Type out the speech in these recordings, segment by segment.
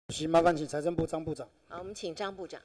主席，麻烦请财政部张部长。 好，我们请张部长。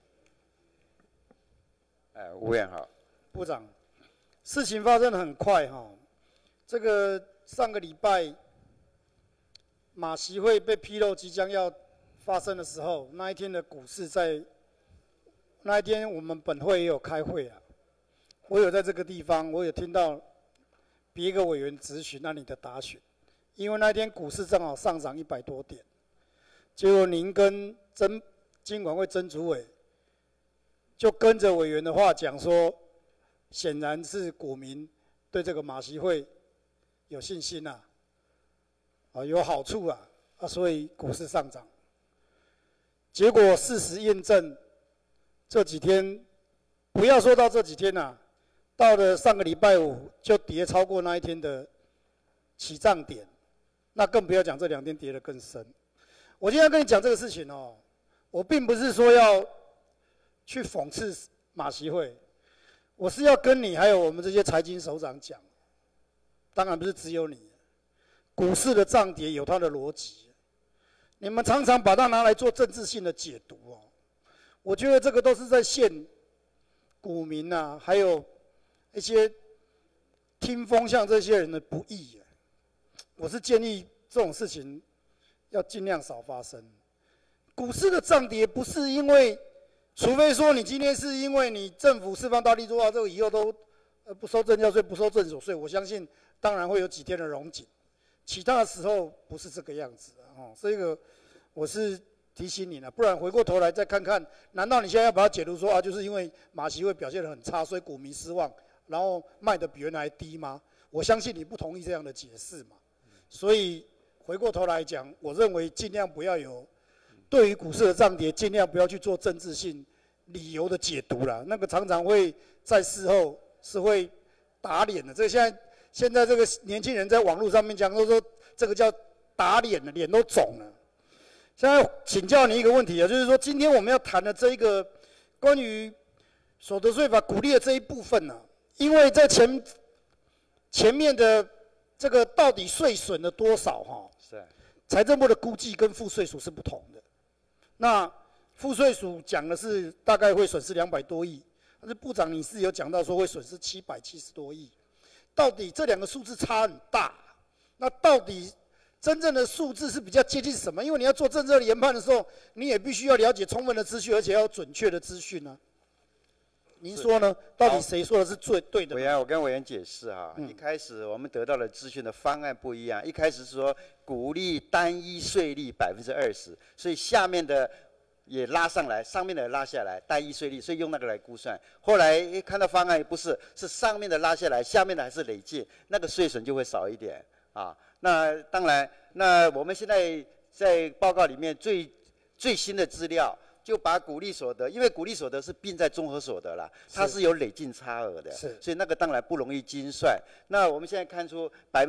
吴院好， 部长，事情发生得很快哈。这个上个礼拜马习会被披露即将要发生的时候，那一天的股市那一天我们本会也有开会啊，我有在这个地方，我有听到别一个委员质询你的答询，因为那天股市正好上涨100多点，结果您跟金管会曾主委就跟着委员的话讲说，显然是股民对这个马习会有信心有好处所以股市上涨。结果事实验证，这几天不要说到这几天到了上个礼拜五就跌超过那一天的起涨点，那更不要讲这2天跌得更深。我今天跟你讲这个事情我并不是说要去讽刺马习会，我是要跟你还有我们这些财经首长讲，当然不是只有你，股市的涨跌有它的逻辑，你们常常把它拿来做政治性的解读我觉得这个都是在陷股民还有一些听风向这些人的不义我是建议这种事情要尽量少发生。股市的涨跌不是因为，除非说你今天是因为你政府释放大力做到这个以后都不收证交税、不收证所税，我相信当然会有几天的荣景，其他的时候不是这个样子这个我是提醒你了，不然回过头来再看看，难道你现在要把它解读说就是因为马习会表现得很差，所以股民失望，然后卖得比原来低吗？我相信你不同意这样的解释嘛。所以回过头来讲，我认为尽量不要有对于股市的涨跌，尽量不要去做政治性理由的解读啦，那个常常会在事后是会打脸的。这现在这个年轻人在网络上面讲说这个叫打脸了，脸都肿了。现在请教你一个问题就是说今天我们要谈的这一个关于所得税法鼓励的这一部分因为在前面的这个到底税损了多少财政部的估计跟赋税署是不同的。那赋税署讲的是大概会损失200多亿，但是部长你是有讲到说会损失770多亿，到底这2个数字差很大，那到底真正的数字是比较接近什么？因为你要做政策的研判的时候，你也必须要了解充分的资讯，而且要有准确的资讯您说呢？到底谁说的是最对的？ 委员，我跟委员解释一开始我们得到的资讯的方案不一样，一开始是说鼓励单一税率20%，所以下面的也拉上来，上面的也拉下来，单一税率，所以用那个来估算。后来看到方案不是，是上面的拉下来，下面的还是累计，那个税损就会少一点那当然，那我们现在在报告里面最新的资料，就把股利所得，因为股利所得是并在综合所得啦，它是有累进差额的，所以那个当然不容易精算。那我们现在看出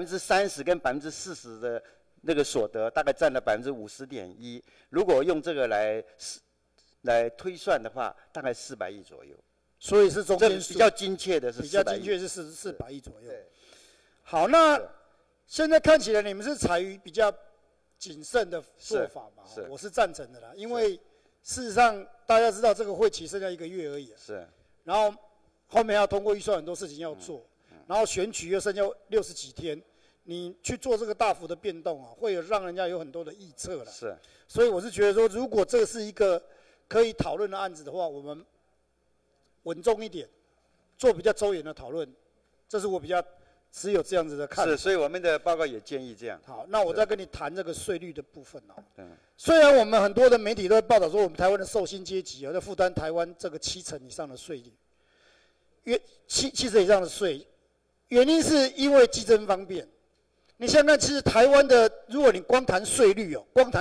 30%跟40%的那个所得，大概占了50.1%。如果用这个来推算的话，大概400亿左右。 所以是中间比较精确的是400亿， 比较精确是400亿左右。好，那现在看起来你们是采于比较谨慎的做法嘛？我是赞成的啦，因为事实上大家知道这个会期剩下1个月而已然后后面要通过预算，很多事情要做，然后选举又剩下60几天，你去做这个大幅的变动会有让人家有很多的臆测啦。所以我是觉得说，如果这是一个可以讨论的案子的话，我们稳重一点，做比较周延的讨论，这是我比较持有这样子的看法。 所以我们的报告也建议这样。 好，那我再跟你谈这个税率的部分虽然我们很多的媒体都在报道说，我们台湾的受薪阶级在负担台湾这个70%以上的税率，70%以上的税，原因是因为计征方便。你想想看，其实台湾的，如果你光谈税率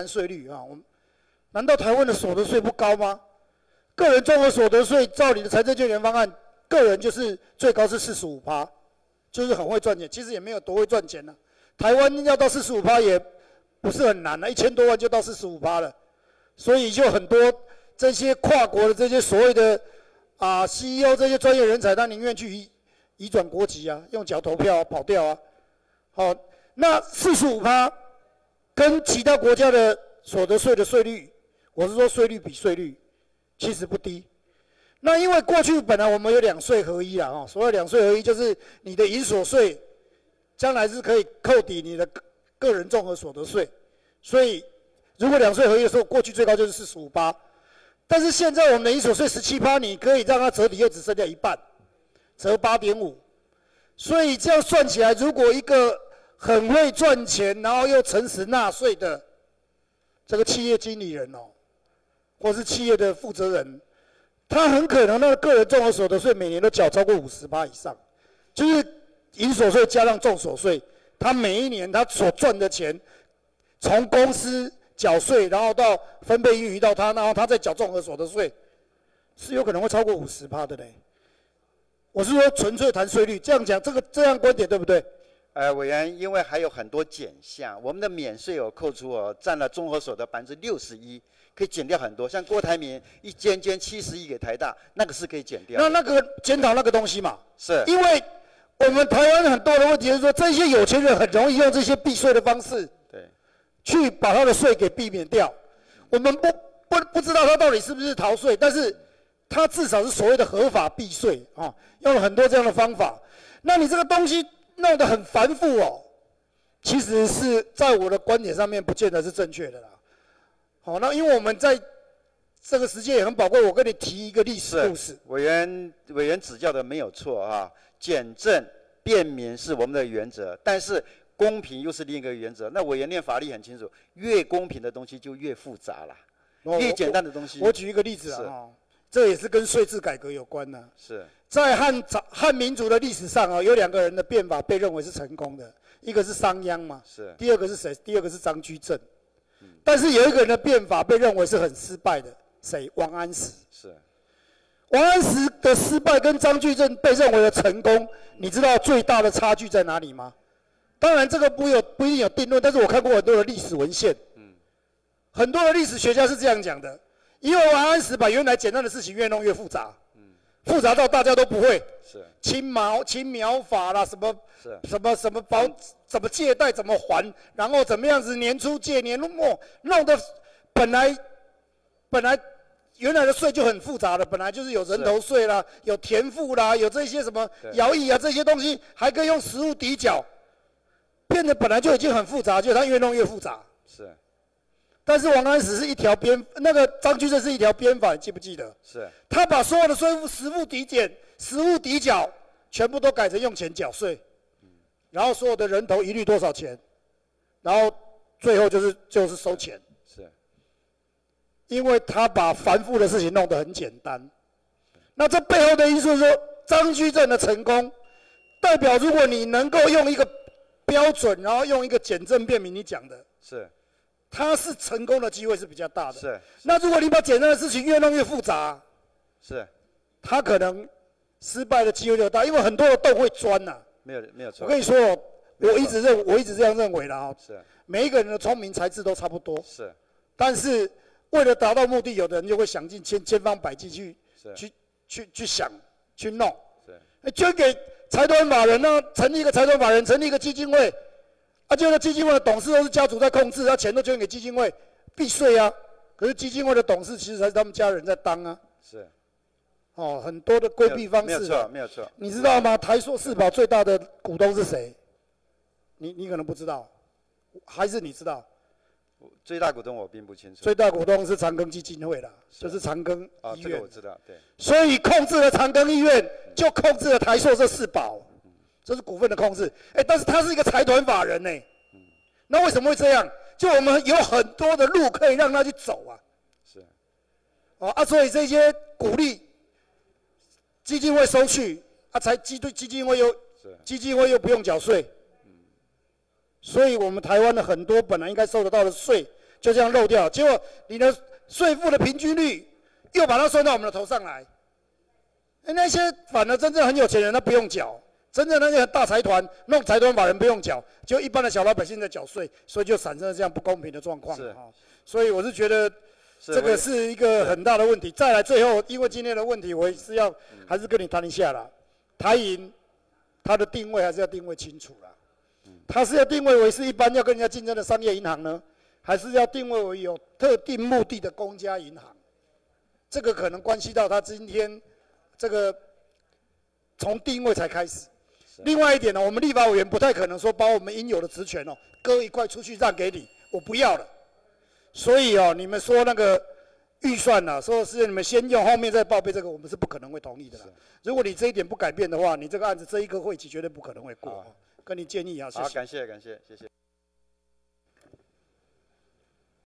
难道台湾的所得税不高吗？个人综合所得税照你的财政救援方案，个人就是最高是45%，就是很会赚钱，其实也没有多会赚钱台湾要到45%也不是很难1000多万就到45%了，所以就很多这些跨国的这些所谓的CEO 这些专业人才，他宁愿去移转国籍用脚投票跑掉好，那45%跟其他国家的所得税的税率，我是说税率比税率，其实不低。那因为过去本来我们有2税合一啦，哦，所谓2税合一就是你的营所税，将来是可以扣抵你的个人综合所得税，所以如果2税合一的时候，过去最高就是45%，但是现在我们的营所税17%，你可以让它折抵又只剩下一半，折8.5%，所以这样算起来，如果一个很会赚钱，然后又诚实纳税的这个企业经理人哦，或是企业的负责人，他很可能那个个人综合所得税每年都缴超过50%以上，就是营所税加上重所税，他每一年他所赚的钱，从公司缴税，然后到分配盈余到他，然后他再缴综合所得税，是有可能会超过50%的嘞。我是说纯粹谈税率，这样讲这样观点对不对？ 委员，因为还有很多减项，我们的免税有扣除占了综合所得61%，可以减掉很多。像郭台铭一捐70亿给台大，那个是可以减掉。 那个检讨那个东西嘛， 是因为我们台湾很多的问题是说，这些有钱人很容易用这些避税的方式， 对， 去把他的税给避免掉。我们不知道他到底是不是逃税，但是他至少是所谓的合法避税啊，用了很多这样的方法。那你这个东西弄得很繁复哦，其实是在我的观点上面不见得是正确的啦。好，那因为我们在这个时间也很宝贵，我跟你提一个历史故事。 委员指教的没有错啊，简政便民是我们的原则，但是公平又是另一个原则。那委员念法律很清楚，越公平的东西就越复杂啦，越简单的东西。 我举一个例子啊，这也是跟税制改革有关的。 是在汉民族的历史上啊，有2个人的变法被认为是成功的，一个是商鞅嘛， 是。 第二个是谁？第二个是张居正。但是有一个人的变法被认为是很失败的，谁？王安石。 是。 王安石的失败跟张居正被认为的成功，你知道最大的差距在哪里吗？当然这个不一定有定论，但是我看过很多的历史文献，很多的历史学家是这样讲的，因为王安石把原来简单的事情越弄越复杂，复杂到大家都不会。 是。青苗法啦，什么怎么借贷怎么还，然后怎么样子年初借年末，弄得本来原来的税就很复杂了，本来就是有人头税啦，有田赋啦，有这些什么徭役啊这些东西，还可以用实物抵缴，变得本来就已经很复杂，就它越弄越复杂。 是。 但是王安石是一条边，那个张居正是一条边法，你记不记得？ 是。 他把所有的税负实物抵减、实物抵缴，全部都改成用钱缴税，然后所有的人头一律多少钱，然后最后就是收钱。 是。因为他把繁复的事情弄得很简单。那这背后的因素是说，张居正的成功，代表如果你能够用一个标准，然后用一个简政便民，你讲的是。 他是成功的机会是比较大的。 是。 那如果你把简单的事情越弄越复杂， 是。 他可能失败的机会就大，因为很多的洞会钻呐。 没有错。 我跟你说，我一直这样认为的啊。 是。每一个人的聪明才智都差不多。 是。 但是为了达到目的，有的人就会想尽千方百计去想去弄。是。捐给财团法人呢，成立一个财团法人，成立一个基金会。结果基金会的董事都是家族在控制，钱都捐给基金会，避税啊。可是基金会的董事其实才是他们家人在当啊。是。很多的规避方式。 没有错。 你知道吗？台塑四宝最大的股东是谁？你可能不知道，还是你知道？ 最大股东我并不清楚。 最大股东是长庚基金会啦，就是长庚医院。 这个我知道，对。 所以控制了长庚医院，就控制了台塑这四宝。这是股份的控制，但是他是一个财团法人呢，那为什么会这样？就我们有很多的路可以让他去走啊，是，所以这些鼓励基金会收去，基金会又不用缴税，所以我们台湾的很多本来应该收得到的税就这样漏掉，结果你的税负的平均率又把它算到我们的头上来，那些反而真正很有钱人他不用缴。真正那些大财团弄财团法人不用缴，就一般的小老百姓在缴税，所以就产生了这样不公平的状况。所以我是觉得这个是一个很大的问题。再来最后，因为今天的问题，我是要还是跟你谈一下啦。台银它的定位还是要定位清楚啦。它是要定位为是一般要跟人家竞争的商业银行呢， 还是要定位为有特定目的的公家银行？这个可能关系到他今天这个从定位才开始。另外一点呢，我们立法委员不太可能说把我们应有的职权割一块出去让给你，我不要了。所以你们说那个预算说是你们先用，后面再报备，这个我们是不可能会同意的啦。如果你这一点不改变的话，你这个案子这一个会期绝对不可能会过。跟你建议谢谢。 好，感谢，谢谢。